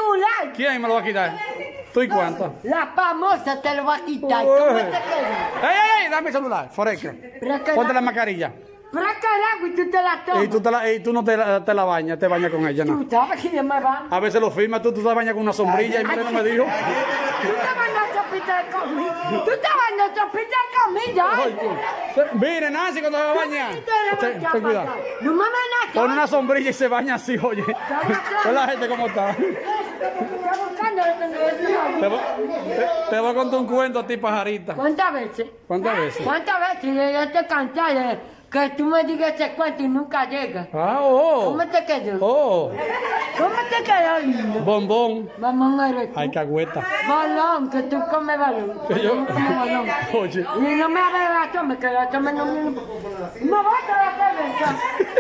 celular. ¿Quién me lo va a quitar? ¿Tú y cuánto? La famosa te lo va a quitar. ¿Cómo te quedas? ¡Ey! Dame el celular, foreca. Ponte la mascarilla. Pero carajo, y tú te la tomas. Y tú no te la bañas, te bañas con ella, ¿no? Tú sabes que yo me baño. A veces lo firmas, tú te bañas con una sombrilla y mira, no me dijo. Tú te bañas a hospital conmigo. Tú te bañas a hospital conmigo. Mire, Nancy, cuando se va a bañar. Ten cuidado. No me amenazas. Pon una sombrilla y se baña así, oye. Ve la gente cómo está. Te voy a contar un cuento a ti, pajarita. ¿Cuántas veces? ¿Cuántas veces? ¿Cuántas veces yo te cansé de que tú me digas ese cuento y nunca llegas? Ah, oh. ¿Cómo te quedó? Oh. ¿Cómo te quedó, lindo? Bombón. Mamón eres tú. Ay, cagüeta. Balón, que tú comes balón. Que yo. como balón. Oye. Y no me hagas razón, que la tome no me... No vas a la cerveza.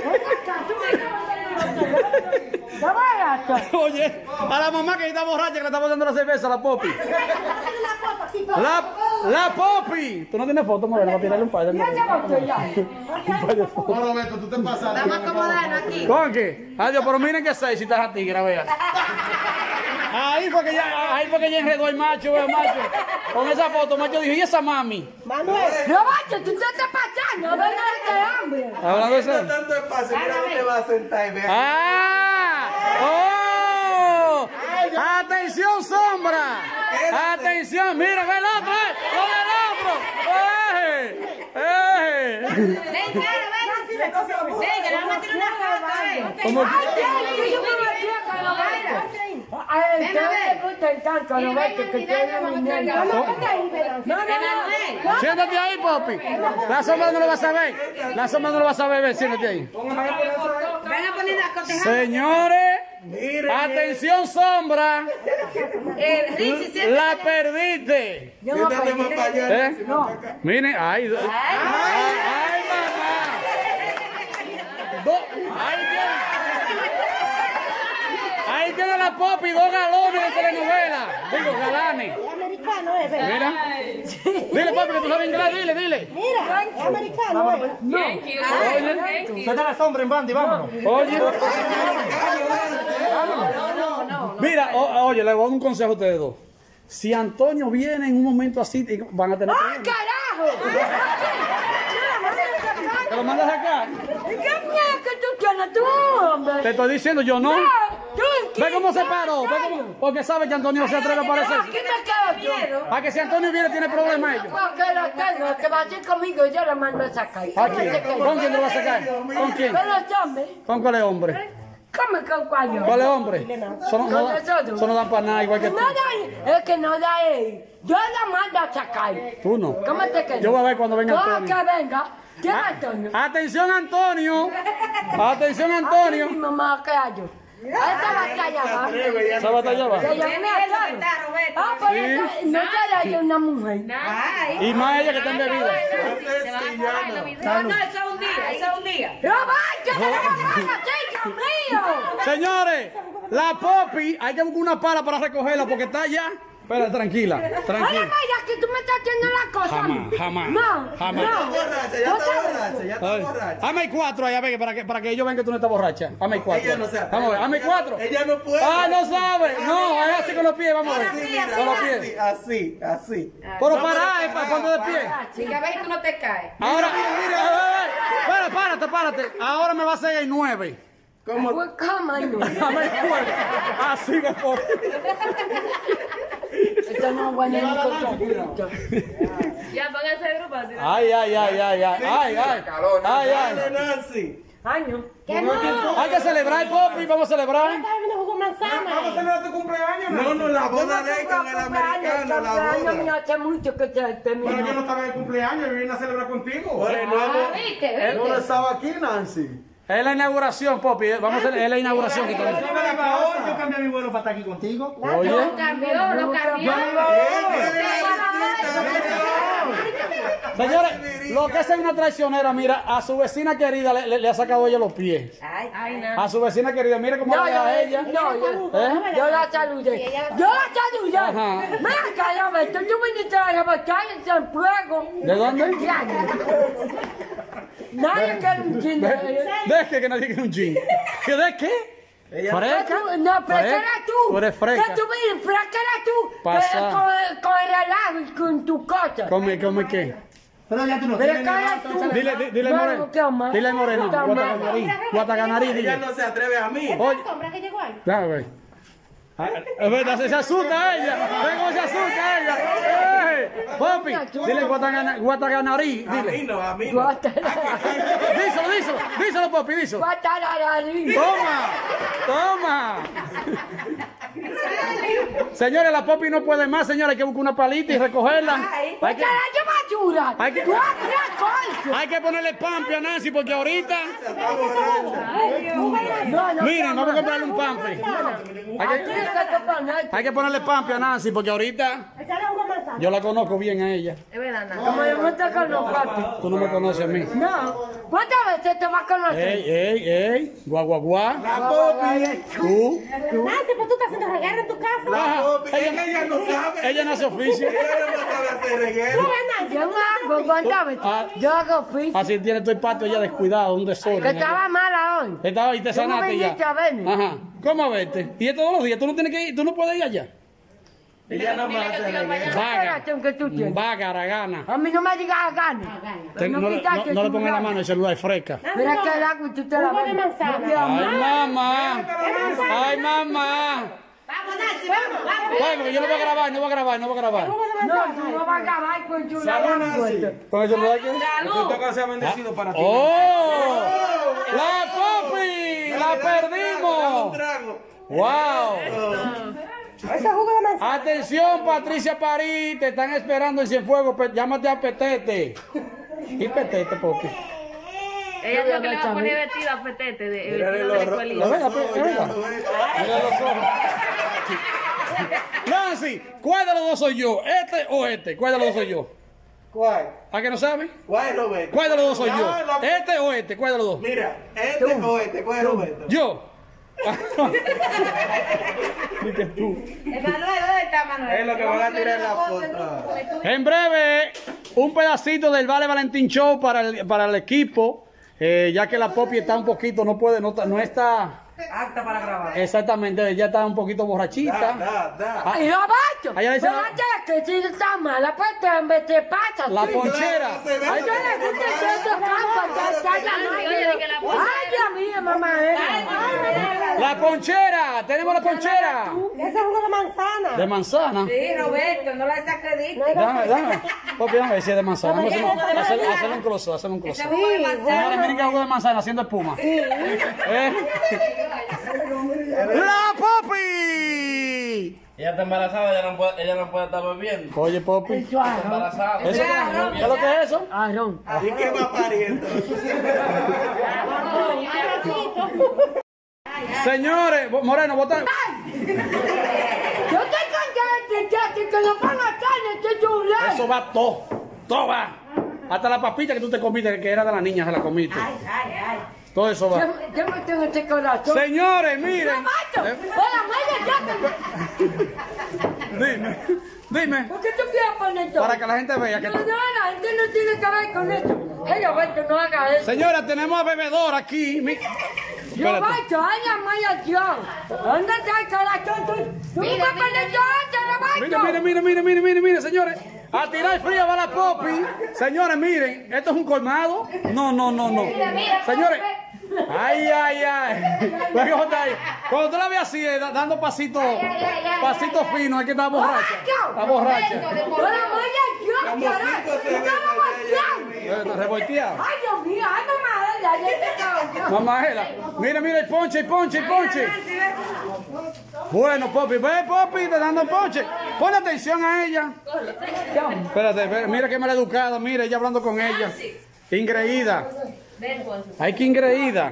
¿Qué vas a hacer? Oye, a la mamá que está borracha que le está botando la cerveza, la Popi. La Popi. ¿Tú no tienes foto, morena, para tirarle un par de Ya te voy ya. un par de fotos? No, Roberto, tú te pasas. Vamos a acomodarnos aquí. ¿Con qué? Adiós, pero miren que sexy estás a tigre, veas. Ahí fue que ya enredó el macho, el macho. Con esa foto, el macho dijo, ¿y esa mami? Manuel, Roberto, tú te estás pasando, ven a este hambre. Hablando de eso. Tanto espacio, mira dónde va a sentar y ve. ¡Ah! ¡Oh! ¡Atención, sombra! ¡Atención! ¡Mira, ve el otro! ¡Ve el otro! ¡Eh! Ven, claro, ven. Ven, que le vamos a tirar una foto, ¿Cómo? Ay, que me gusta el canto, Roberto, que tiene mi niña. No. Siéntate ahí, Popi. La sombra no lo vas a ver. La sombra no lo vas a ver, siéntate ahí. Ven a poner las cotejas. Señores, atención, sombra. Richie, siéntate. La perdiste. Siéntate más para allá. ¿Eh? Miren, ay, ay, mamá. Ahí tiene la Popi, 2 galones de telenovela. Digo, galanes. Es americano, ¿verdad? Mira. Dile, Popi, que tú sabes inglés, dile. Mira, es americano, ¿verdad? Oye, Suelta la sombra en banda y vámonos. oye. Mira, oye, le voy a dar un consejo a ustedes dos. Si Antonio viene en un momento así, van a tener ¡Ah, carajo! ¿Te lo mandas acá? ¿Qué miedo que tú tienes tú, hombre? Te estoy diciendo, yo no. Tú, Ve cómo se paró, ve cómo, porque sabe que Antonio no se atreve a aparecer. Aquí me quedo yo. A que si Antonio viene tiene problemas ellos. Porque lo tengo, que va a ir conmigo, yo lo mando a sacar. ¿A quién? ¿Con quién te lo vas a sacar? ¿Con quién? Con los hombres. ¿Con cuál es hombre? ¿Cómo con cuál? ¿Cuál es hombre? Eso no dan para nada igual que tú. No da, es que no da él. Yo lo mando a sacar. Tú no. ¿Cómo te quedas? Yo voy a ver cuando venga No, Antonio. que venga. ¿Quién es Antonio? Atención, Antonio. Atención, Antonio. Aquí mi mamá que hallo. Esa batalla va. Esa batalla va. Que yo me ataro. Ah, pero Sí. no te la hay una mujer. Y más ella que está en bebida. No, eso es un día, eso es un día. ¡Roberto, que te lo a ti, Dios mío! Señores, la Popi, hay que buscar una pala para recogerla porque está allá. Espera, tranquila, Oye, tranquila. vaya, que tú me estás haciendo la cosa. Jamás. No, Jamás. no. Borracha, ya está borracha, ya está Ay, borracha. Dame 4 allá, ve, para que ellos vean que tú no estás borracha. Dame 4. Ella no sabe. Vamos a ver, dame 4. Ella no puede. Ah, no sabe. No, es así con los pies, vamos a ver. Con los pies. Así. Pero para, para cuando de pie. Chica, ve que tú no te caes. Ahora, mira, párate. Ahora me va a hacer el 9. ¿Cómo? Pues, ¿cómo no? Dame el 9. Así me pongo. Esto no es bueno ni con champito. Ya, póngase de grupo. Ay. Dale, Nancy. Ay, no. ¿Qué no? Hay que celebrar, Popi, vamos a celebrar. Estaba bebiendo jugo de manzana. celebrar tu cumpleaños? No, la boda de él con el americano, la boda. boda. Hace mucho que te terminó. Pero yo no estaba de cumpleaños, yo vine a celebrar contigo. Bueno, Yo no estaba aquí, Nancy. Es la inauguración, Popi. Vamos a hacer es la inauguración. Yo cambié mi vuelo para estar aquí contigo. Oye. Lo cambió. Señores, lo que es una traicionera, mira, a su vecina querida le ha sacado ella los pies. Ay, no. A su vecina querida, mira cómo le a ella. Yo la saludé. Ajá. Mira, caramba, tú viniste a la batalla en San Fuego. ¿De dónde? Nadie quiere un chin de ella. ¿De qué que nadie quiere un jean? ¿Que de qué? ¿Fresca? No, fresca era tú. Tú eres fresca. Que tú vienes, fresca era tú. Pasa. Con el relajo y con tu cosa. ¿Come qué? Pero ya tú no Fresca tienes era tú. Dile Moreno. Dile Moreno. Guataganarí. Ella no se atreve a mí. Oye, sombra que llegó ahí. déjame ver. Es verdad, se asusta ella. Ven cómo se asusta ella. ¡Ey! Papi, dile Guataganarí. A mí Dile. no, a mí no. Díselo, papi, díselo. Guatarararí. Toma. Señores, la Popi no puede más, señores, hay que buscar una palita y recogerla. Hay Porque que, la basura. hay que- Tú hacías cosas. hay que ponerle pampi a Nancy porque ahorita. No, Miren, vamos a comprarle un pampi. Hay que ponerle pampi a Nancy porque ahorita Echale jugo de manzana. yo la conozco bien a ella. Es verdad, Nancy. Como yo no te conozco, papi. Tú no me conoces a mí. No. ¿Cuántas veces te vas a conocer? Ey, guá. La Popi. Tú. Nancy, pues tú estás haciendo reguero en tu casa. La Popi. Es que ella no sabe. Ella no hace oficio. Ella no sabe hacer reguero. Yo no hago, ¿cuántas veces? Yo hago oficio. Así tiene todo el patio ya descuidado, un Que desorden. estaba mala hoy. Estaba y te Tú no sanaste viniste ya. a verme. Ajá. ¿Cómo a verte? Y es todos los días. Tú no tienes que ir, tú no puedes ir allá. Ella no me hace reguero. Vaga. Que tú tienes. Vaga, aragana. A mí no me digas a gana. No le pongas la mano, el celular es fresca. Mira que el agua y tú te la Jugo de ves. manzana. Ay, mamá. Vamos, Nancy, vamos. Bueno, yo no voy a grabar. Jugo de manzana. No, tú no vas a acabar con tu lado. ¿Con el celular qué? Esto que sea bendecido para ti. ¡Oh! ¡La Popi! ¡La Un perdimos! trago. ¡Wow! Ese jugo de manzana. Atención, Patricia París, te están esperando en Cienfuegos. Llámate a Petete. ¿Y Petete, Popi? Ella dijo que le va a poner vestido a Petete de Mírale vestido de los escuelita. Venga, ojos, venga. ya, güey. Mira los ojos. Nancy, ¿cuál de los dos soy yo? ¿Este o este? ¿Cuál de los dos soy yo? ¿Cuál? ¿A que no sabe? ¿Cuál es Roberto? ¿Cuál de los dos soy yo? Ah, la- ¿Este o este? ¿Cuál de los dos? Mira, este o este, ¿cuál es Roberto? Yo. Dice tú. Emanuel, ¿dónde está Manuel? Es lo que van a tirar en la foto. En breve, un pedacito del Vale Valentín Show para el equipo, ya que la Popi está un poquito, no está Acta para grabar. exactamente, ella está un poquito borrachita. Da. Y lo bato. Allá dice- Pero antes que si está mala, pues te pasa. La sí. ponchera. Se ve Ay, yo le gusta que esto campa, está llamando. Oye, que la ponchera- Ay, Dios mío, mamá. La ponchera, tenemos la ponchera. Ese jugo de manzana. De manzana. Sí, Roberto, no la desacredite. Dame. Popi, dame ver si es de manzana. Vamos a hacerle un close, hacerle un close. Ese jugo de manzana. Señores, miren que jugo de manzana haciendo espuma. ¡La Popi! Ella está embarazada, ella no puede estar bebiendo. Oye, Popi. Está embarazada. ¿Eso? ¿Qué es lo que es eso? Aarón. ¿Y qué va a parir entonces? Señores, Moreno, vota. Yo estoy contenta que lo van a estar en este celular. Eso va todo va. Hasta la papita que tú te comiste, que era de las niñas, se la comiste. Todo eso va. Yo me tengo este corazón. Señores, ¡Lo miren. mato! ¡Hola, Dime, dime. ¿por qué tú quieres poner todo? Para que la gente vea que. No, la gente no tiene que ver con esto. Hey, Roberto, no haga eso. Señora, tenemos a Bebedor aquí. Espérate. Roberto, ay, la mayación. ¿Dónde está el corazón? Tú me vas a poner yo antes, Roberto. Mire, señores. A tirar frío va la Popi. Señores, miren, esto es un colmado. No. Señores. Ay. Luego está ahí. Cuando tú la ves así, dando pasitos finos, es que está borracha. Está borracha. ¡Hola, mayación! Como 5 cervezas. Revolteada. ¡Ay, Dios mío! ¡Ay, mamá! ¡Ya te cago! Mamá, mira el ponche. Bueno, Popi, ve Popi, te dando ponche. Pon atención a ella. Espérate, mira que maleducada, mira, ella hablando con ella. Ingreída. Ay, qué ingreída.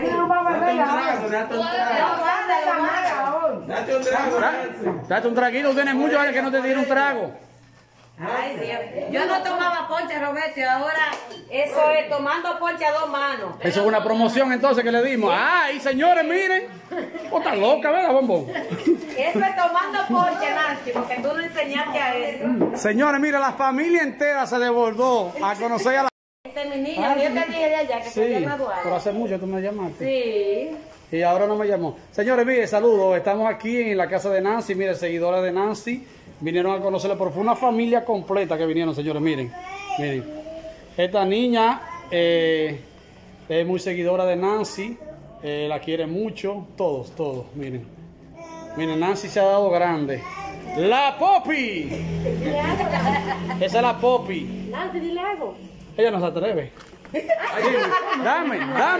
Date un trago, Nancy. Date un traguito, tienes mucho, vale que no te tire un trago. Ay, Dios. Yo no tomaba ponche, Roberto, y ahora eso es tomando ponche a dos manos. Eso es una promoción entonces que le dimos. Ay, señores, miren. Oh, está loca, ¿verdad, bombón? Eso es tomando ponche, Nancy, porque tú no enseñaste a eso. Señores, mira, la familia entera se desbordó a conocer a la... Este es mi niño, yo te dije de allá que se había Sí, graduado. pero hace mucho tú me llamaste. Sí. Y ahora no me llamó. Señores, mire, saludos. Estamos aquí en la casa de Nancy. Mire, seguidores de Nancy. Vinieron a conocerla, pero fue una familia completa que vinieron, señores. Miren, miren. Esta niña es muy seguidora de Nancy. La quiere mucho. Todos, miren. Miren, Nancy se ha dado grande. ¡La Poppy! Esa es la Poppy. Nancy, dile algo. Ella no se atreve. Dame.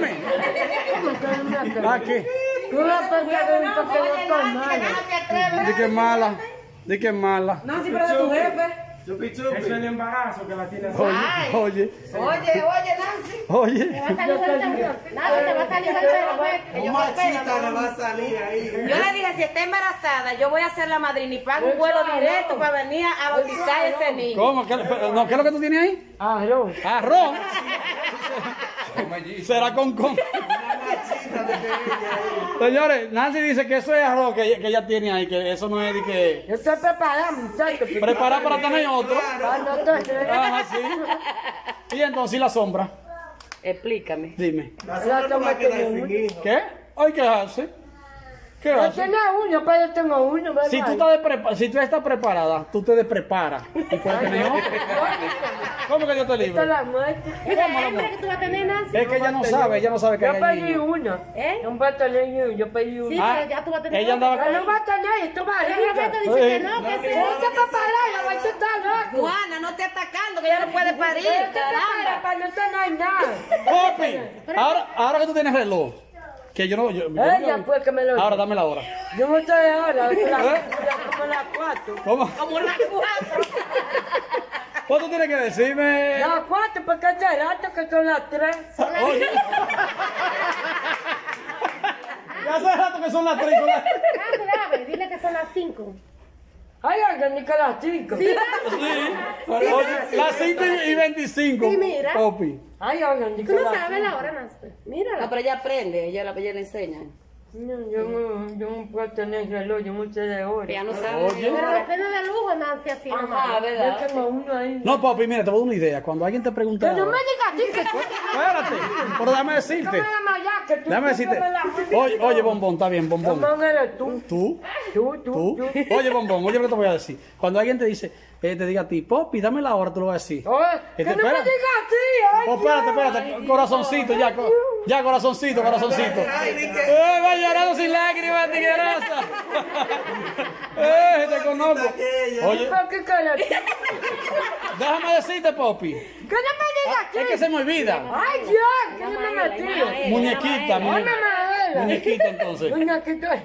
Aquí. Di que es mala. No, si pero de tu jefe. Chupi, chupi. Eso es el embarazo que la tiene. Oye. Nancy. Oye. Te va a salir el pelo. Nancy, te va a salir el pelo. Un machita le va a salir ahí. Yo le dije, si está embarazada, yo voy a ser la madrina y pago un vuelo directo para venir a bautizar a ese niño. ¿Cómo? ¿Qué es lo que tú tienes ahí? Arroz. Arroz. Será con. Señores, Nancy dice que eso es arroz que ella tiene ahí, que eso no es de que. Yo estoy preparada, muchachos. Preparar para tener otro. Ajá, sí. Y entonces, ¿y la sombra? Explícame. Dime. La sombra no va a quedar sin hijo. ¿Qué? Ay, ¿qué hace? ¿Qué Yo hace? tenía uno, pero yo tengo uno, ¿verdad? Si tú estás preparada, tú te despreparas. Y puedes tener otro. ¿Cómo que yo te Esta es libre? la muerte. ¿Y la hembra que tú vas a tener, Nancy? Es que ella no sabe que Yo hay pedí niños. uno. Un batallón, yo pedí uno. Sí, Ah, pero ya tú vas a tener ella otro. andaba Pero no va a tener, tú vas a Pero Roberto dice que no, que sí. Ponte preparada, va a estar loco. Juana, no te atacando, que ella no puede parir. Caramba. Para no tener nada. Poppy, ahora que tú tienes reloj, que yo no. Ella fue que me lo. Ahora dame la hora. Yo no estoy ahora, como las 4. ¿Cómo? Como las 4. Pues tú tienes que decirme. Las 4 porque es de rato que son las 3. Oye. Ya hace rato que son las 3. Nancy, dame, dile que son las 5. Ay, oigan, ni que las 5. Sí. Oye, las 5 y 25. Sí, mira. Poppy. Ay, oigan, ni que Tú no las sabes la hora, Nancy. Mírala. No, pero ella aprende, ella le enseña. No, yo no puedo tener reloj, yo no sé de hora. Ella no sabe. Oye. Pero los pelos de lujo, Nancy, así Ajá, nomás. Yo ¿verdad? tengo uno ahí. No, Poppy, mira, te voy a dar una idea. Cuando alguien te pregunte. Que no me ahora- digas a ti que Espérate, pero déjame decirte. me llamas ya, que tú Déjame decirte. me la- Oye, Bombón, está bien, Bombón. Bombón eres tú. Tú. Tú. Oye, Bombón, oye lo que te voy a decir. Cuando alguien te dice, te diga a ti, Poppy, dame la hora, tú lo vas a decir. Oye, que no me espérate. digas a ti. Ay, Oh, espérate, corazoncito, ya, corazoncito. Va llorando sin lágrimas, tiguerosa. Te conozco. Oye, ¿por qué cara? Que déjame decirte, Poppy. no me digas a ti. Es que se me olvida. Ay, Dios, que no me metí. Muñequita, Ay, mamadera. muñequita, entonces. Muñequita.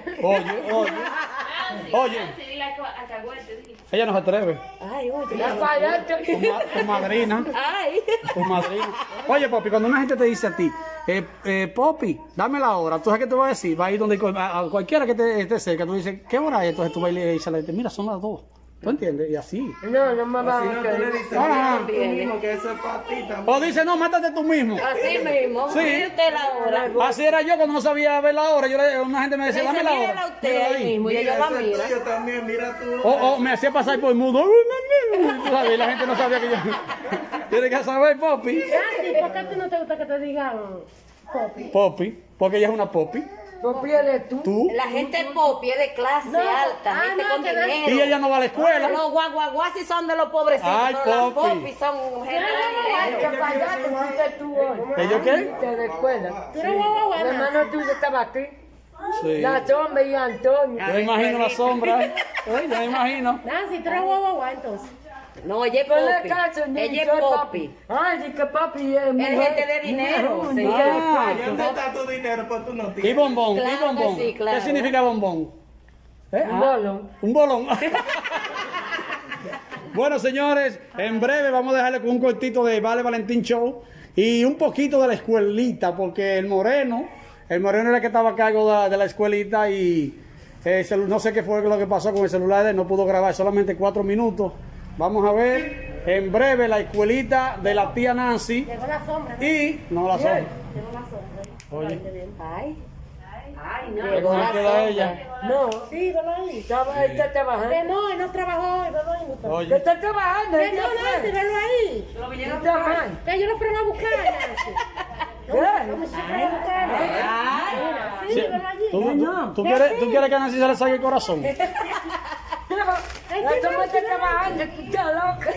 Oye. Ella no se atreve. Ay, oye. La fallaste. Tu madrina. Ay. Tu madrina. Oye, Poppy, cuando una gente te dice a ti, Poppy, dame la hora, ¿tú sabes qué te voy a decir? Va a ir donde a cualquiera que te esté cerca, tú dices, ¿qué hora es? Entonces tú vas y le dices a la gente, mira, son las 2. ¿Tú entiendes? Y así. No me va a Si no, tú le dices Ah. a tú mismo que eso es para ti también. O dice, no, mátate tú mismo. Así mismo. Sí. Mire usted la hora. Así era yo cuando no sabía ver la hora. Una gente me decía, dame la Mírela hora. usted Mírala ahí ahí. mismo y ella Mira, la eso es mira. tuyo también, mira tú. O me hacía pasar por el mundo. Tú sabes, y la gente no sabía que yo. Tienes que saber, Poppy. Nancy, ¿por qué a ti no te gusta que te digan Poppy? Poppy, porque ella es una Poppy. Poppy eres tú. Tú. La gente Poppy es de clase No, alta, ah, gente no, con que no- dinero. Y ella no va a la escuela. Los guaguaguasis son de los pobrecitos. Ay, pero las Poppy. Poppy son gente de Ay, dinero. que fallaste, fuiste tú hoy. ¿Ellos qué? Te de escuela. Tú eres guau, El hermano tuyo estaba aquí. Sí. La sombra y Antonio. Yo me imagino la sombra. Yo me imagino. Nancy, tú eres guau, entonces. No, ella es Ponle Poppy. caso, ni Ella es soy Poppy. Ay, di que papi es mujer. gente de dinero, mujer, sí. mujer de Ah. ¿Y cuarto. dónde está tu dinero? Pues tú no ¿Y tienes. bombón? Claro ¿Y que bombón? sí, claro. ¿Qué significa bombón? Un bolón. Un bolón. Bueno, señores, en breve vamos a dejarle con un cortito de Vale Valentín Show y un poquito de la escuelita, porque el moreno era el que estaba a cargo de la escuelita y no sé qué fue lo que pasó con el celular de él, no pudo grabar solamente 4 minutos. Vamos a ver en breve la escuelita de la tía Nancy Llegó la sombra. y no la sombra. Llegó la sombra. Oye, Ay. Ay, no. ¿cómo Llegó la queda sombra. ella? No, Sí, velo ahí. estaba él está trabajando. Que no, él no trabajó, velo ahí. Que Oye, está trabajando. Que él no, ya Nancy, fue. velo ahí. Está mal. Que ellos lo fueron a buscar, Nancy. ¿Qué? Vamos a buscar. Ay. Sí. Sí, ¿Tú quieres que a Nancy se le salga el corazón? La toma está trabajando, escucha, loca.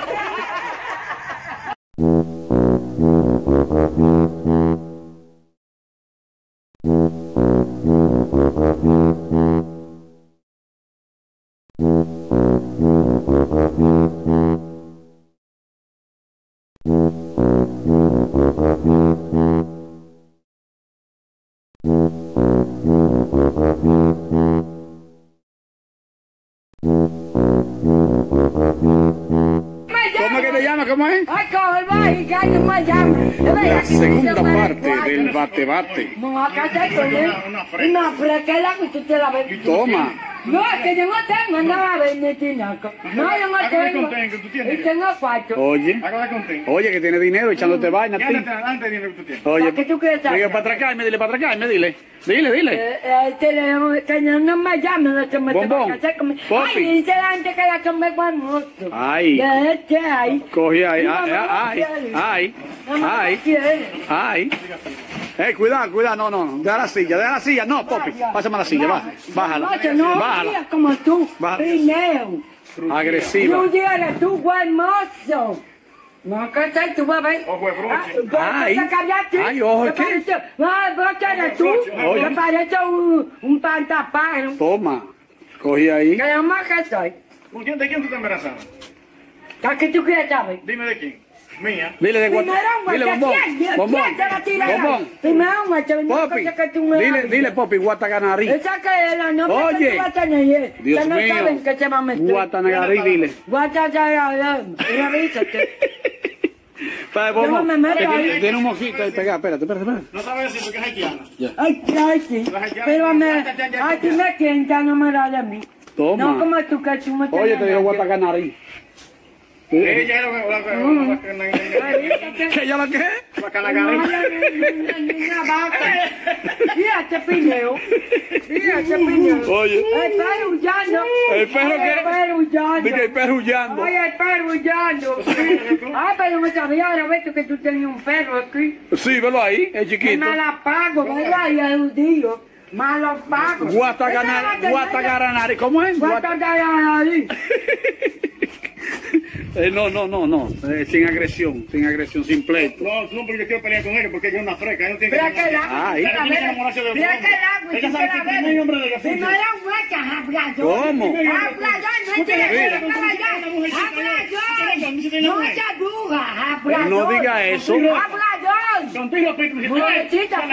¿Cómo es que te llama? ¿Cómo es? Ay, coge, va, y ya no me llama. La segunda parte del bate-bate. No, acá está con él. Una fresca que tú te la ves. Toma. No, que yo no tengo nada de mi tinaco. No, yo no tengo. Y tengo cuatro. Oye, oye, que tiene dinero echándote vaina. Oye, ¿Qué tú quieres saber? dile para atracarme, dile para atracarme, dile. Dile. Que no me llamen, no se me Bombón, va a casar conmigo. Popi. Ay, dice la gente que la tomé famoso. Ay. De este ahí. Cogí ahí. Mi mamá no Ay. quiere. Ay. Mi mamá no Ay. quiere. Ay. Cuidado, no. Deja la silla. No, Popi. Pásame la silla, bájala. No, Bájala. mira como tú, Bájala. Pineo. Agresiva. Tú eres tú, hermoso. No, que sé, tú vas a ver. Ay. Ay, ojo, ¿qué? No, vos eres tú. Oye. Me parece un pantapájaro. Toma. Cogí ahí. Que yo más que soy. ¿De quién tú estás embarazada? ¿Qué tú quieres saber? Dime de quién. Mía. Dile de Primero un Dile, guacha, bombón. ¿quién te la tira? Bombón. Primero un guacha, una Popi. cosa que tú me hables. Dile, Popi, Guatagarí. Esa que es la novia que Oye. tú vas a tener. Dios que no mío. saben que se va a meter. Guatagarí, dile. Guatagarí, revísate. Yo no me meto ahí. Tiene un mojito ahí pegado. Espérate. No sabes decir porque es haitiana. Ay, sí. Pero ay, tú me quieres enamorar de mí. Toma. No como tú que tú me Oye, te digo Guatagarí. Ella era ¿Que ya la qué? Fíjate, Pineo. Oye. El perro huyendo. ¿El perro qué? El perro huyendo. Dije el perro huyendo. Ay, el perro huyendo. Ay, pero me sabía ahora, ves tú que tú tenías un perro aquí. Sí, velo ahí, es Que chiquito. me la pago, ¿verdad? Y el judío. Me lo pago. Guatagaranari. ¿Cómo es? Guatagaranari. No. Sin agresión, sin pleito. No, porque yo quiero pelear con ella porque ella es una freca. Ella no tiene Mira que la. Ay. Ella tiene que enamorarse de otro Mira hombre. que la. Ella sabe que el primer hombre de ella fui yo. Primero hueca, hablador. ¿Cómo? Hablador, no te no se bruja, hablador. No diga eso. Hablador. Contigo, Pito. Muchachita,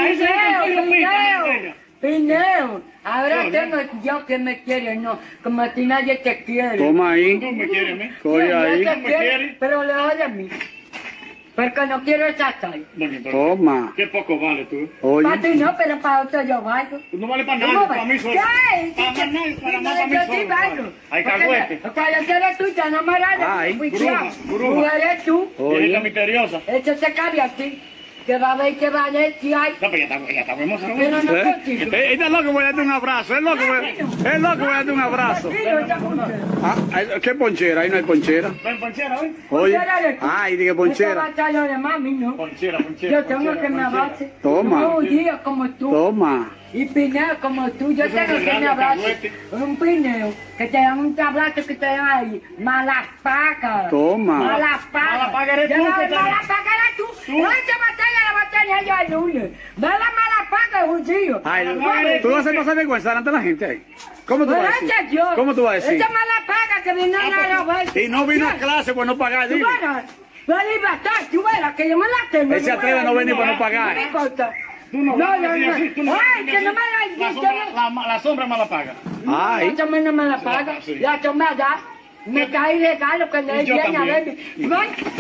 Pineo, ahora tengo yo que me quiere, no, como a ti nadie te quiere. Toma ahí. No me quiere a mí. Coge Yo ahí. te quiero, pero lejos de mí. Porque no quiero esa tal. Toma. Qué poco vale tú. Oye. Para ti no, pero para otro yo valgo. Tú no vale para nada, para mí solo. ¿Qué? Para más nada, para más para mí Yo sí solo. valgo. Hay cagüete. Cuando tú eres tú, te enamorada. Ay. Bruja. Tú eres tú. Ella está Oye. misteriosa. Eso se cabe a ti. Que va a ver que va a ver si hay. No, pero ella está hermosa. Pero no contigo. Está loco, voy a darte un abrazo. Es loco, voy a darte un abrazo. Tranquilo, esta mujer. ¿Qué ponchera? Ahí no hay ponchera. ¿Ven ponchera hoy? Oye. Ponchera de tú. Ay, dije Esta ponchera. batalla de mami, ¿no? Ponchera. Yo tengo que me abrace. Toma. Un judío como tú. Toma. Y Pineo como tú. Yo tengo que me abrace. Un Pineo que te dan un tablazo que te dan ahí. Malapaca. Toma. Malapaca. Malapaca eres tú, que te- Malapaca eres tú. No, esa batalla la va a tener yo el lunes. Ve la malapaca, judío. Ay, tú vas a pasar vergüenza delante de la gente ahí. ¿Cómo tú vas a decir? ¿Cómo tú vas a decir? Esa malapaca que viene a la vuelta. Y no vino a clase por no pagar, Tú dile. verás. La libertad, tú verás que yo me la tengo. Él se atreve a no venir para no pagar. No me importa. Tú no No, vas no, a decir no. así. Tú no vas a Ay, decir que no así. me la... La sombra me la paga. Ay. La sombra no me la paga. Sí. La sombra da. Me cae regalo que le Y yo viene a ver. también.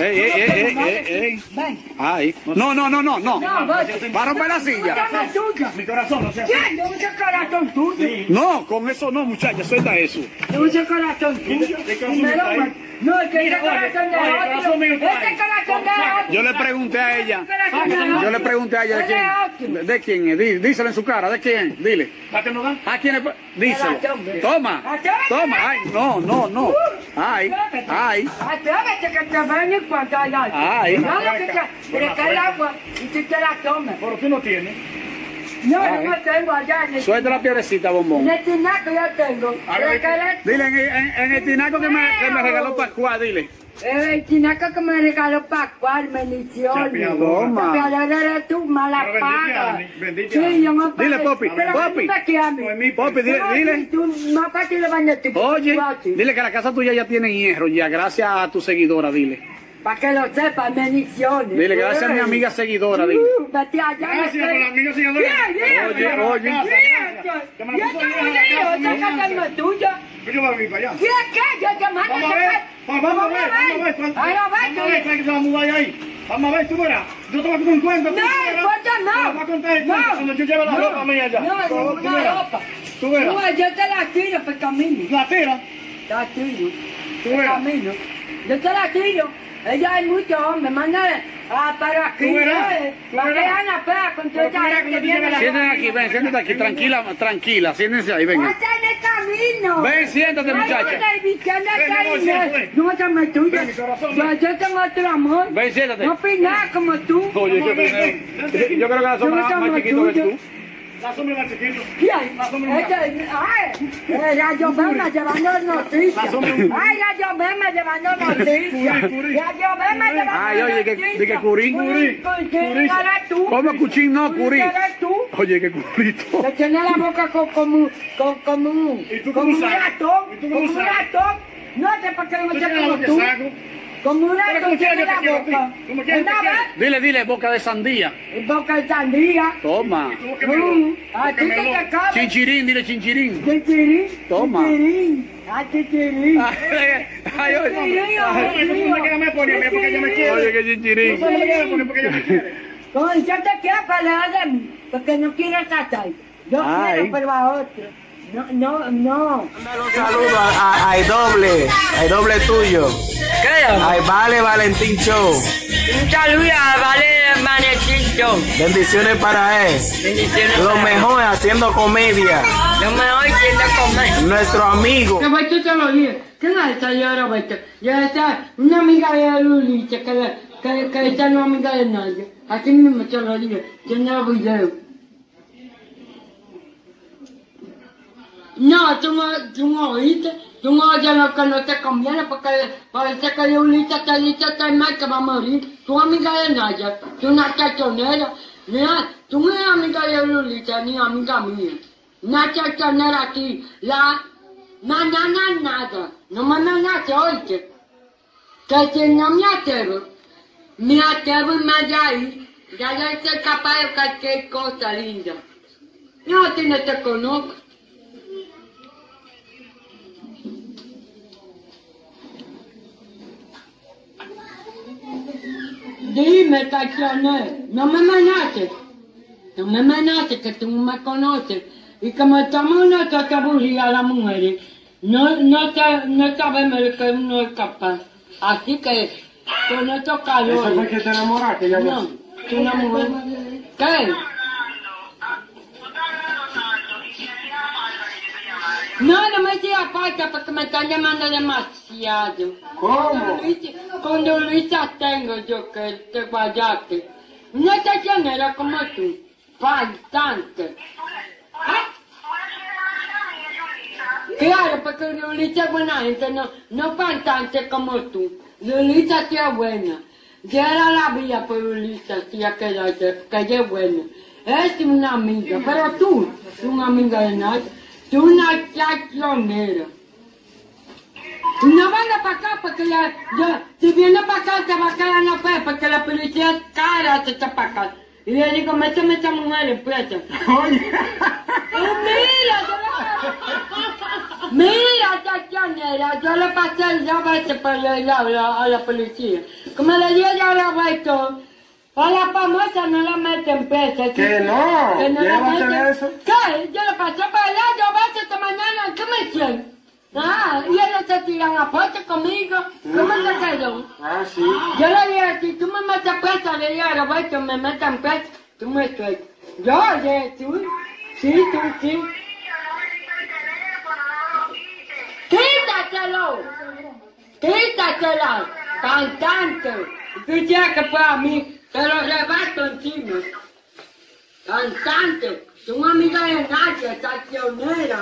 Ven. Ey. Ven. Ay. No. No, Va a romper la silla. Esta es tuya. Mi corazón, no sé. ¿Quién? Yo uso corazón tuyo. No, con eso no, muchacha, suelta eso. Yo uso corazón tuyo. ¿De qué corazón Primero, está ahí? no, es que ese Mira, oye, corazón de oye, otro. corazón mío está Ese ahí. corazón de otro. Yo le pregunté a ella. Corazón de otro. Yo le pregunté a ella de quién. ¿De quién es? Díselo en su cara, ¿de quién? Dile. ¿Para qué no dan? ¿A quién es? Díselo. Toma. Toma. Ay, no. Ay. Atrévete que te ven en cuanto hay algo. Ay. No lo que te... Pero que el agua y tú te la tomas. Pero tú no tienes. No, no tengo allá en el... Suelta la piedrecita, bombón. En el tinaco yo tengo. Dile, en el tinaco que me regaló Pascual, dile. El tinaco que me regaló Pascual, bendiciones. Toma. Pero eres tú, mala paga. Sí, yo no pagué. Dile, Popi, Pero Popi. dime que a mí. Popi, dile. Tú más fácil le bañas tu Oye, dile que la casa tuya ya tiene hierro, ya, gracias a tu seguidora, dile. Para que lo sepas, bendiciones. Dile, gracias a mi amiga seguidora, dile. Vete allá. Gracias por la amiga seguidora. Oye. Esa casa no es tuya. Yo voy a vivir para allá. ¿Qué? Yo te mando. Vamos a ver cuál que se va a mudar ahí. Vamos a ver, tú verás. Yo te voy a contar un cuento. No, cuenta no. Voy a contar el cuento cuando yo lleve la ropa mía allá. No, ninguna ropa. Tú verás. No, yo te la tiro por camino. La tira. La tiro. Tú Por verás. camino. Yo te la tiro. Ella hay muchos hombres. Manda para aquí. Tú verás. Para que hagan la pega con toda esa gente que viene. Siéntate aquí, ven, siéntate aquí, tranquila, siéntense ahí, venga. ¡Pasa en el camino! Ven, siéntate, muchacha. No, esa no es tuya. Yo tengo otro amor. Ven, siéntate. No opinas como tú. Oye, yo creo que la sombra es más chiquito que tú. La sombra más chiquito. ¿Quién? Rayo Bema llevando noticias. Ay, Rayo Bema llevando noticias. Rayo Bema llevando Ay, oye, que curí. ¿Quién eres tú? ¿Cómo cuchín? No, curí. ¿Quién eres tú? Oye, que curito. Que tiene la boca como un ratón. Como un ratón. No sé por qué no sé como tú. Como un ratón tiene la boca. Dile, boca de sandía. Boca de sandía. Toma. A ti que te cabe. Chinchirín, dile chinchirín. Chichirín. Toma. Chichirín. Chichirín. Ay, oye. Oye, que chinchirín. No, yo te quiero para de mí, porque no quiero tratar. Yo Ay. quiero, pero a otro. No. Un saludo al doble tuyo. Al Vale Valentín Show. Un saludo a Vale Valentín Show. Bendiciones para él. Lo mejor haciendo comedia. No me oye de comer. Nuestro amigo. Roberto te lo dije. ¿Quién es esta yo, Roberto? Yo esta, una amiga de Lulita, que esta no es amiga de nadie. Así mismo te lo dije. Tiene el video. No, tú no oíste. Tú no oyes lo que no te conviene porque parece que Lulita te dice tan mal que va a morir. Tú amiga de nadie. Tú una chachonera. Mira, tú no eres amiga de Lulita ni amiga mía. Una chachonera aquí. Mañana nada. No me amenaces, oíste. Que si no me atrevo y me vaya ahí. Ya yo soy capaz de cualquier cosa linda. Yo a ti no te conozco. Dime, traicionero, no me amenaces. No me amenaces, que tú no me conoces. Y como estamos nosotros aburridas las mujeres, no sabemos de que uno es capaz. Así que, con estos calores... ¿Eso fue que te enamoraste? Ya No, tú una mujer... ¿Qué? No me hacía falta porque me están llamando demasiado. ¿Cómo? Cuando Luisa tengo yo que te fallaste. Una chachonera como tú. Faltante. Claro, porque Lulita es buena gente, no faltante como tú. Lulita sí es buena. Yo era la vía por Lulita, sí, que ella es buena. Es una amiga, pero tú, una amiga de nadie. Tú una chachonera. No venga para acá porque si viene para acá te va a caer en la fe porque la policía es cara, te está para acá. Y le digo, méteme a esta mujer en presa. Oye. Mira, chachonera, yo le pasé el 2 veces para ir a la policía. Como le dije yo a Roberto, a la famosa no la meten presa. Que no, Que no la llévate meten. de eso. ¿Qué? Yo le pasé para allá 2 veces esta mañana, ¿qué me hicieron? Ah, y ellos se tiran a poste conmigo. ¿Cómo se quedó? Ah, sí. Yo le dije, si tú me metes presa, le dije a Roberto, me metan presa, tú me sueltas. Yo, oye, tú, sí. Quítatelo, cantante. Tú dices que fue a mí, te lo rebato encima. Cantante. Son amigas de Nadia, traicionera.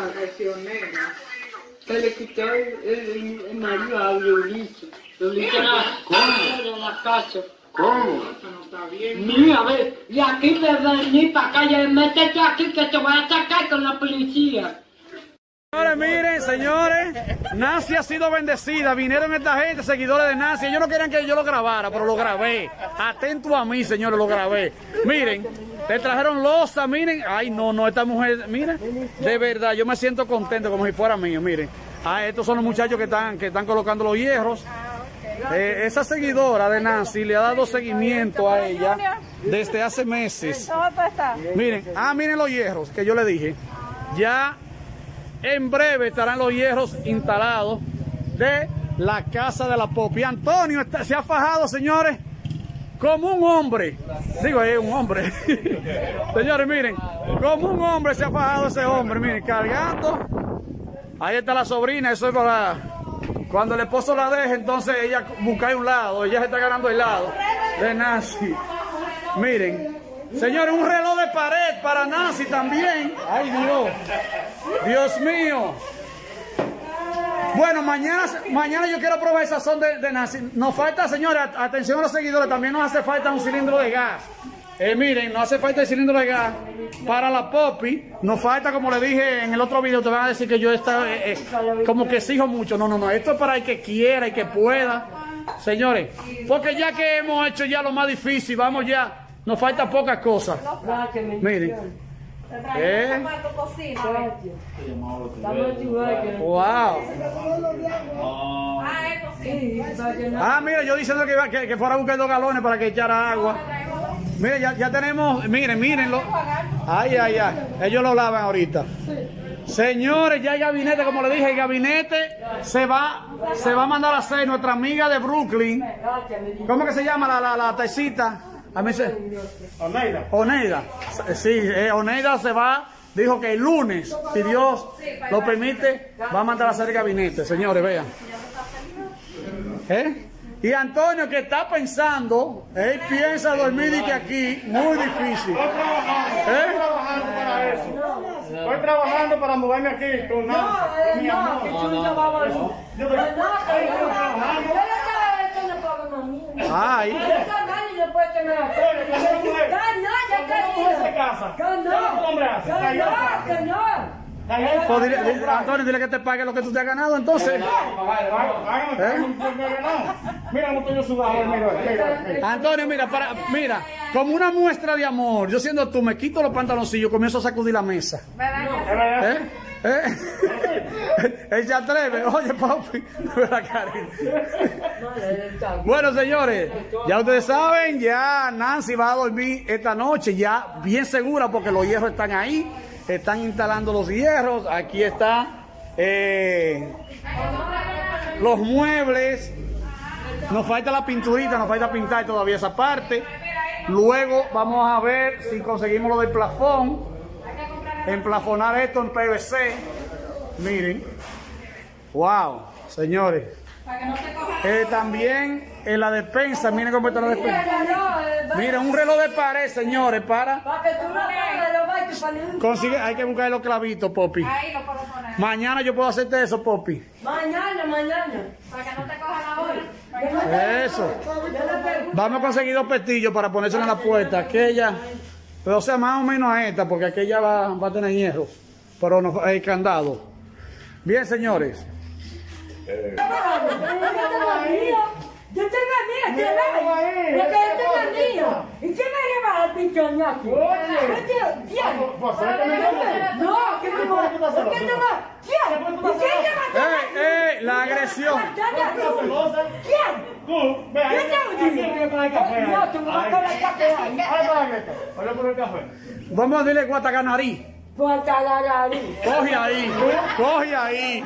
Se le quitó el marido a Leolita. Leolita era de la casa. ¿Cómo? Mira, a ver, y aquí de venir para acá, y métete aquí que te voy a sacar con la policía. Señores, miren, señores, Nancy ha sido bendecida. Vinieron esta gente, seguidores de Nancy. Ellos no querían que yo lo grabara, pero lo grabé. Atento a mí, señores, lo grabé. Miren, le trajeron losa, miren. Ay, no, esta mujer, miren. De verdad, yo me siento contento como si fuera mío, miren. Ah, estos son los muchachos que están colocando los hierros. Esa seguidora de Nancy le ha dado seguimiento a ella desde hace meses. Miren, miren los hierros que yo le dije. Ya en breve estarán los hierros instalados de la casa de la Popi. Antonio se ha fajado, señores, como un hombre. Digo, es un hombre. Señores, miren, como un hombre se ha fajado ese hombre. Miren, cargando. Ahí está la sobrina, eso es para... Cuando el esposo la deje, entonces ella busca un lado. Ella se está ganando el lado de Nancy. Miren. Señores, un reloj de pared para Nancy también. Ay, Dios. Dios mío. Bueno, mañana yo quiero probar el sazón de Nancy. Nos falta, señores, atención a los seguidores, también nos hace falta un cilindro de gas. Miren, nos hace falta el cilindro de gas para la Popi. Nos falta, como le dije en el otro video, te van a decir que yo estaba como que exijo mucho. No, esto es para el que quiera y que pueda. Señores, porque ya que hemos hecho ya lo más difícil, vamos ya. Nos falta pocas cosas. Miren. Wow. Mira, yo diciendo que fuera a buscar 2 galones para que echara agua. Miren, ya tenemos, mírenlo. Ay. Ellos lo lavan ahorita. Señores, ya el gabinete, como le dije, el gabinete se va a mandar a hacer nuestra amiga de Brooklyn. ¿Cómo que se llama la tecita? A mí Oneida. Sí, Oneida se va, dijo que el lunes, si Dios lo permite, va a mandar a hacer el gabinete. Señores, vean. Y Antonio, que está pensando, él piensa dormir y que aquí, muy difícil. Estoy trabajando para eso. Estoy trabajando para moverme aquí con Nancy. Mi amor. Ay. Antonio, dile que te pague lo que tú te has ganado, entonces. Mira cómo estoy sudado, mira. Antonio, mira, como una muestra de amor, yo siendo tú, me quito los pantaloncillos, comienzo a sacudir la mesa. Él se atreve, oye, papi. Bueno, señores, ya ustedes saben, ya Nancy va a dormir esta noche, ya bien segura, porque los hierros están ahí, están instalando los hierros, aquí están los muebles, nos falta la pinturita, nos falta pintar todavía esa parte. Luego vamos a ver si conseguimos lo del plafón, emplafonar esto en PVC. Miren, wow, señores. También en la despensa, miren cómo está la despensa. Miren, un reloj de pared, señores, para consigue, hay que buscar los clavitos, Popi. Ahí lo puedo poner. Mañana yo puedo hacerte eso, Popi. Mañana. Para que no te coja la hora. Eso. Vamos a conseguir 2 pestillos para ponérselo en la puerta. Aquella, pero o sea, más o menos a esta, porque aquella va a tener hierro, pero no hay candado. Bien, señores. Yo tengo amiga, ¿qué hay? Porque yo tengo amiga. ¿Y quién me lleva al pichón aquí? No, ¿qué tengo? ¿Quién? La agresión. ¿Quién? Tú, ve ahí. Voy a poner café. No, tú me vas a poner café ahí. Voy a poner café. Vamos a decirle Guatacanarí. Coge ahí.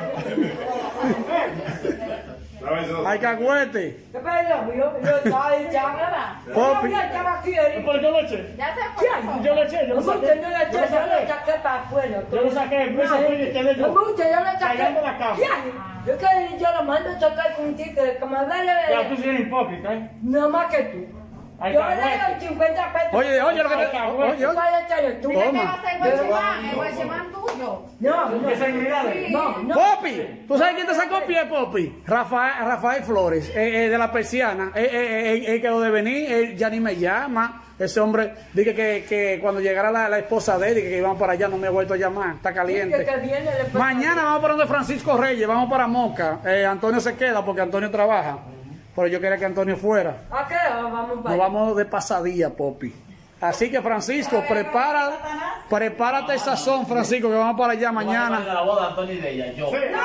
Hay cagüete. ¿Qué pasa? Yo estaba ahí ya. Popi. Yo estaba aquí. Pues yo lo eché. Ya se fue. Yo lo eché. Yo lo saqué. Yo lo saqué para afuera. Yo lo saqué. Esa fue y quedé yo. Yo lo saqué. Callando la cama. Yo que yo lo mando a tocar con un tigre, que me Ya vale. tú sí eres hipócrita, ¿eh? No más que tú. Ahí Yo está, le doy 50 pesos. Oye, lo que te... Oye, ¿Cuál es tú? Dile que Toma. va a ser Guachimán, el Guachimán tuyo. No, ¿Qué seguridades? no. Popi, ¿tú sabes quién te sacó pie, Popi? Rafael Flores, de la persiana. Él quedó de venir, él ya ni me llama. Ese hombre, dije que cuando llegara la esposa de él, dije que íbamos para allá, no me ha vuelto a llamar, está caliente. Mañana vamos para donde Francisco Reyes, vamos para Moca. Antonio se queda porque Antonio trabaja, pero yo quería que Antonio fuera. ¿A qué hora vamos para Nos vamos de pasadía, Popi. Así que Francisco, prepárate el sazón, Francisco, que vamos para allá mañana. La boda de Antonio y de ella, yo. Oye.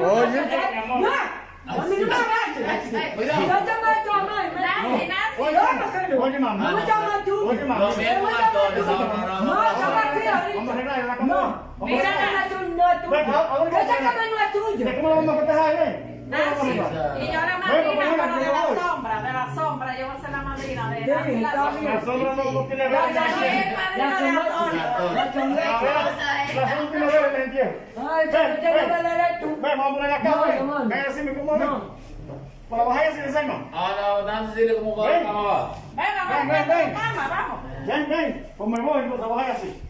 A mí no me agaches. Yo te meto a mí. Oye, mamá. No me llamas tú. Oye, mamá. No, bien con Antonio, No, estamos aquí ahorita. Vamos a arreglar la cama. No, mira que no es tuyo. Esa cama no es tuyo. ¿Cómo lo vamos a festejar, Nancy, y yo la madrina, pero de la sombra, yo voy a ser la madrina de Nancy la sombra. La sombra no tiene Yo soy el padrino de Antonio. La sombra tiene ver el entierro. Ay, pero te voy a ver tú. Ven, vamos a poner la cama. Ven, así me como ven. Para bajar así de encima. No, Nancy, dile cómo va la cama va. Venga, vamos, vamos. Ven, pues me voy, entonces a bajar así.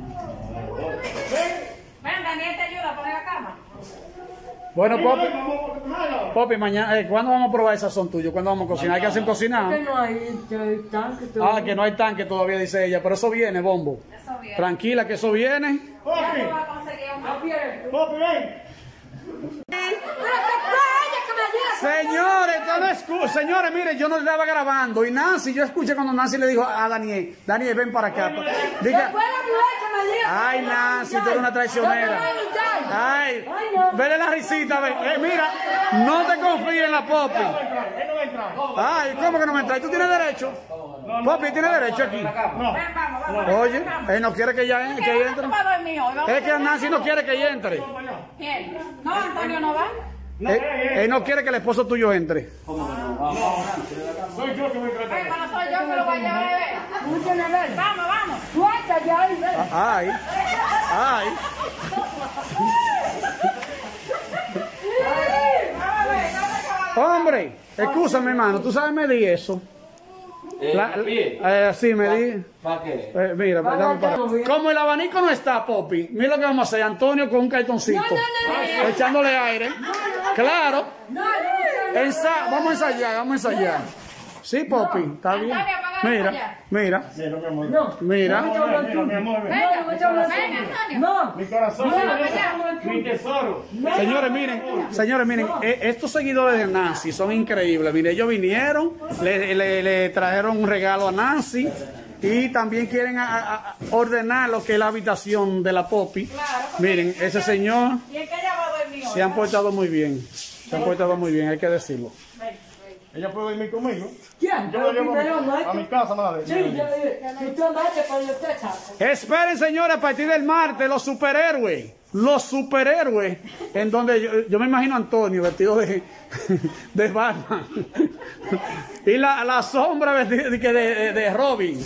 Ven, Daniel te ayuda a poner la cama. Bueno, Popi, Vamos. Popi, mañana, ¿cuándo vamos a probar el sazón tuyo? ¿Cuándo vamos a cocinar? Hay que hacer un Que cocinado. no hay tanque. Ah, que no hay tanque todavía, dice ella, pero eso viene, Bombo. Eso bien. Tranquila, que eso viene. Ya Popi, tú vas a conseguir un... Popi, ven. Señores, señores, mire, yo no estaba grabando y Nancy, yo escuché cuando Nancy le dijo a Daniel, ven para acá. Dije, ay, Nancy, tú eres una traicionera. Ay, vele la risita, ve. Mira, no te confíes en la Popi. Él no va a entrar. Ay, ¿cómo que no me entras? ¿Tú tienes derecho? Popi tiene derecho aquí. No. Ven, vamos. Oye, él no quiere que ella entre. Tú vas a dormir hoy, vamos. Es que Nancy no quiere que ella entre. ¿Quién? No, Antonio no va. Él no quiere que el esposo tuyo entre. Soy yo que voy a entrar. Ven, no soy yo que lo voy a llevar a beber. Vamos. Suelta ya y ven. Ay, ay. Hombre, escúchame, hermano, ¿tú sabes medir eso? Sí, medí. ¿Para qué? Mira, dame para. Como el abanico no está, Popi, mira lo que vamos a hacer, Antonio con un cartoncito. Echándole aire. Claro. Vamos a ensayar. Sí, Popi, está bien. Mira. Mira, mi amor, ven. No. Mi corazón, mi tesoro. Señores, miren, estos seguidores de Nancy son increíbles. Miren, ellos vinieron, le trajeron un regalo a Nancy y también quieren ordenar lo que es la habitación de la Popi. Miren, ese señor ¿Y en qué ella va a dormir hoy? se han portado muy bien. Hay que decirlo. Ella puede dormir conmigo. ¿Quién? Yo la llevo Primero, Mike. a mi casa, madre. Sí, si tú andaste por el techo. Esperen, señores, a partir del martes, los superhéroes, en donde yo me imagino a Antonio vestido de Batman, y la sombra vestida de Robin,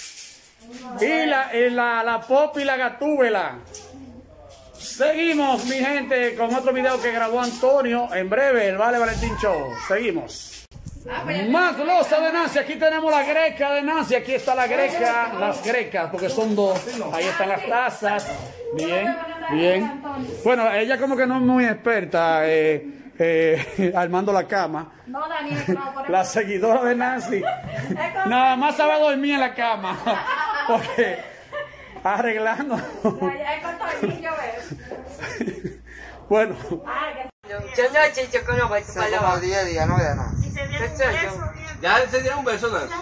y la Popi y la Gatúbela. Seguimos, mi gente, con otro video que grabó Antonio, en breve, el Vale Valentín Show. Seguimos. Más loza de Nancy, aquí tenemos la greca de Nancy, aquí está la greca, las grecas, porque son dos, ahí están las tazas, bien. Bueno, ella como que no es muy experta armando la cama, No, Daniel, no, por la seguidora de Nancy, nada más sabe dormir en la cama, porque arreglando. Es con tornillo, ¿ves? Bueno. Yo no, chicho, que no voy a Hace como 10 días, no había nada. Ya se dieron un beso, Nancy.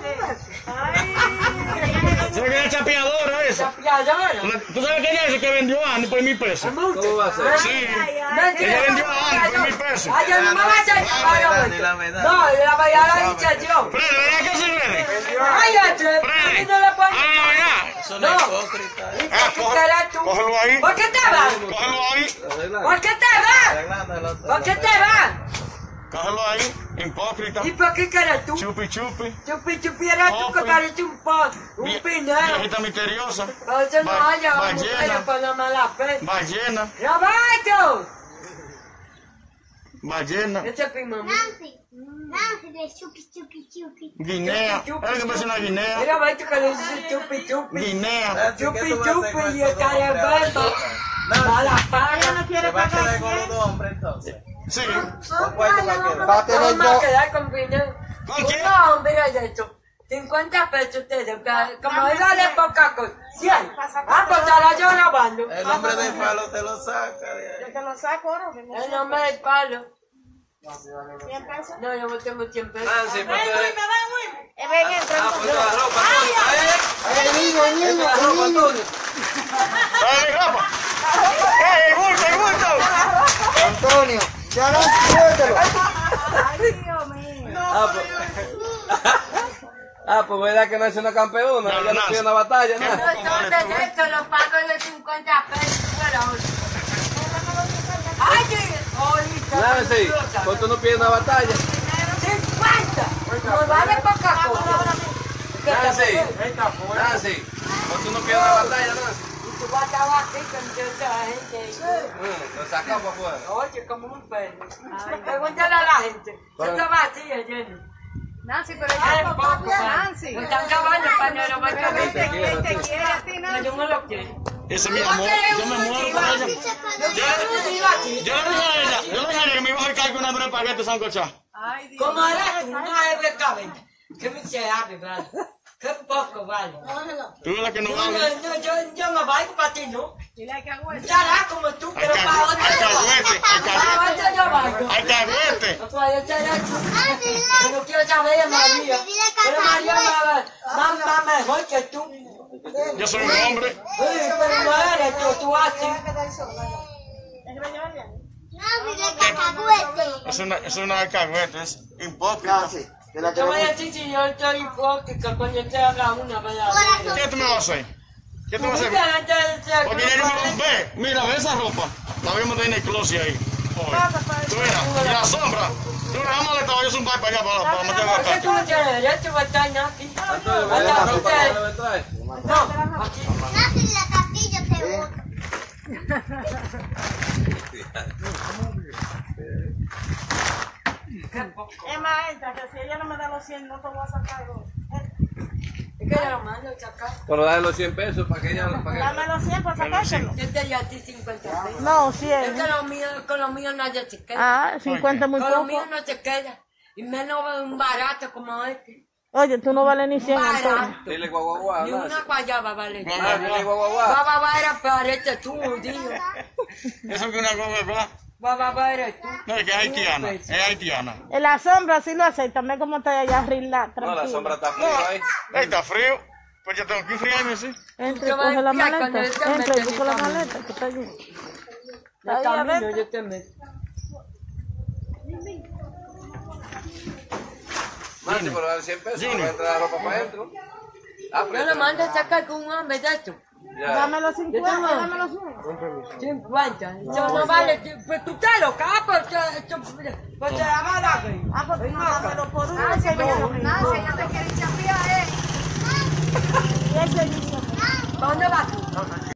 ¿Sabes que es chapeadora esa? chapeadora. ¿Tú sabes que ella dice que vendió a Andy por 1,000 pesos? ¿Cómo va a ser? Sí. Ella vendió a Andy por 1,000 pesos. Ay, yo no me voy a hacer chapeadora. No, la voy a dicho yo. Freddy, ¿verdad que sí, Freddy? Ay, Freddy. no le puedo. Ah, Son No. hipócritas. ¿Qué eres tú? Cógelo ahí. ¿Por qué te vas? Cógelo ahí. ¿Por qué te vas? ¿Por qué te vas? Cógelo ahí. Hipócrita. ¿Y por qué eres tú? Chupi, chupi. Chupi eres tú que pareces un pinero. Viejita misteriosa. Pero eso no haya Ballena. mujeres con la mala fe. Ballena. ¡Roberto! Ballena. Ese es primo. Nancy de chuki chuki chuki. Guinea. ¿Es que parece una guinea? Mira, vete que le dice chupi chupi. Guinea. Chupi chupi y el careverdo. Mala paga. ¿Te va a quedar con los dos hombres entonces? Sí. ¿Con cuál te va a quedar? Va a tener Vamos a dos. quedar con Guinea. ¿Con quién? No, mira de esto. 50 pesos ustedes, como él vale poca cosa. 100. Ah, pues estará yo grabando. El hombre de palo te lo saca. Yo te lo saco ahora. El hombre del palo. 100 pesos. No, yo no tengo 100 pesos. Nancy, pues tú eres... Ven, entra. Ah, pues la ropa, Antonio. El niño. La ropa, Antonio. ¡Ay, ropa! ¡Ey, bulto! Antonio. Ya no, suéltalo. Ay, Dios mío. Pues verdad que no es una campeona, No, ella no no. pide una batalla, ¿no? Entonces esto lo pago de 50 pesos fuera hoy. Ay, ahorita. Nancy, pues tú no pides una batalla. 50. No vale poca cosa. Nancy, pues tú no pides una batalla, Nancy. Y tú vas a estar aquí con toda la gente. Lo sacamos para afuera. Oye, como un perro. Pregúntale a la gente. Esto va así, Jenny. Nancy, pero Ay, ya poco, no Nancy. me están acabando para no lo voy a Pero comer. él te quiere a ti, No, Nancy. yo no lo quiero. Ese es mi amor. Yo me muero por ella. Yo le dije a ella que me iba a acercar con una de espaguetis sancochada. Ay, Dios. Como era una vez de cabello. Qué miserable, vale. Qué poco, vale. Tú eres la que no No, vale. yo no valgo para ti, ¿no? Dile a que agüete. Estará como tú, pero para otro yo valgo. Para otro yo valgo. ¡Ay, cagüete! Pues yo yo no quiero saber de María. Pero María va mejor que tú. Yo soy un hombre. Oye, pero no eres tú así. Es una cagüete, es hipócrita. Nancy. De la que Yo no voy a decir si yo estoy hipócrita cuando te haga una verdad. ¿Qué tú me vas a hacer? ¿Qué tú me vas a hacer? Porque ya yo ve, mira, ve esa ropa. La voy a meter en el closet ahí. Hoy. Tú mira, y la sombra. Tú mira, vamos a meter un par para allá para meterlo ¿Por qué acá. tú no tienes derecho a estar aquí? Antonio, ¿me dejas la ropa que me trae? No, aquí. Nancy, la castilla te gusta. Es más, entra, que si ella no me da los 100, no te voy a sacar. Es que yo lo mando a sacar. Pero dale los 100 pesos para que ella... Dame los 100 para sacárselo. Yo te di a ti 50 pesos. No, Es 100. que con los míos nadie se queda. Ah, 50 es muy Con los poco. míos no se queda. Y menos un barato como este. Oye, tú no vales ni 100, Antonio. Barato. Dile guaguaguá, Ni Nancy. una guayaba vale. Dile guaguaguá. Baba era parece tú, tío. Eso que una cosa, Baba eres tú. no, es que es haitiana. Es haitiana. En la sombra sí lo hace, también como está allá arriba, No, tranquilo. la sombra está fría ahí. Ey, está frío. Pues yo tengo que enfriarme, sí. Entra y Yo voy a coge la limpiar cuando maleta. él se Entra y mete busca la en mi maleta, que está allí. De Ahí, camino adentro. yo te meto. Nancy, pero dale 100 pesos, para entrar la ropa para adentro. Yo lo mando a sacar con un hombre de esto. Ya. Dame los 50, tengo- dame los 100. 50. Eso no vale. Pues tú estás loca, pues te la van a dar. Ah, pues no, dámelo por uno. Nancy, yo te quiero chapear, ¿eh? Y ese dice, ¿Dónde vas tú?